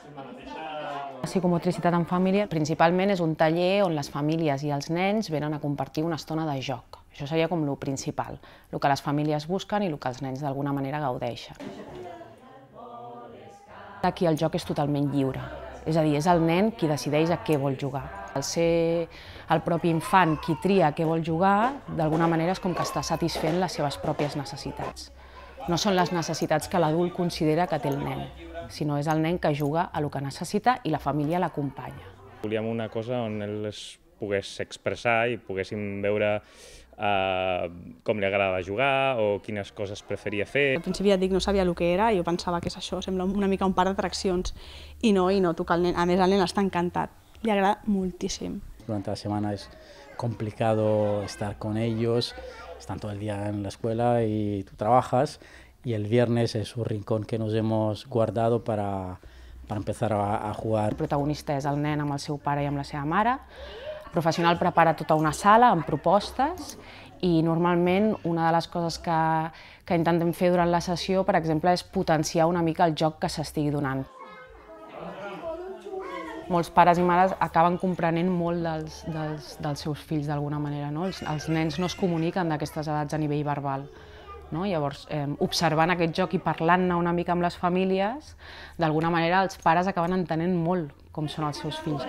Psicomotricitat en família principalment és un taller on les famílies i els nens venen a compartir una estona de joc. Això seria com el principal, el que les famílies busquen i el que els nens d'alguna manera gaudeixen. Aquí el joc és totalment lliure, és a dir, és el nen qui decideix a què vol jugar. Al ser el propi infant qui tria a què vol jugar, d'alguna manera és com que està satisfent les seves pròpies necessitats. No són les necessitats que l'adult considera que té el nen, sinó és el nen que juga a el que necessita i la família l'acompanya. Volíem una cosa on ell es pogués expressar i poguéssim veure com li agradava jugar o quines coses preferia fer. Al principi ja et dic, no sabia el que era, jo pensava que és això, sembla una mica un parc d'atraccions i noto que el nen, a més el nen està encantat, li agrada moltíssim. Durante la semana es complicado estar con ellos, están todo el día en la escuela y tú trabajas y el viernes es un rincón que nos hemos guardado para empezar a jugar. El protagonista és el nen amb el seu pare i amb la seva mare. El professional prepara tota una sala amb propostes i normalment una de les coses que intentem fer durant la sessió, per exemple, és potenciar una mica el joc que s'estigui donant. Molts pares i mares acaben comprenent molt dels seus fills d'alguna manera. Els nens no es comuniquen d'aquestes edats a nivell verbal. Llavors, observant aquest joc i parlant-ne una mica amb les famílies, d'alguna manera els pares acaben entenent molt com són els seus fills.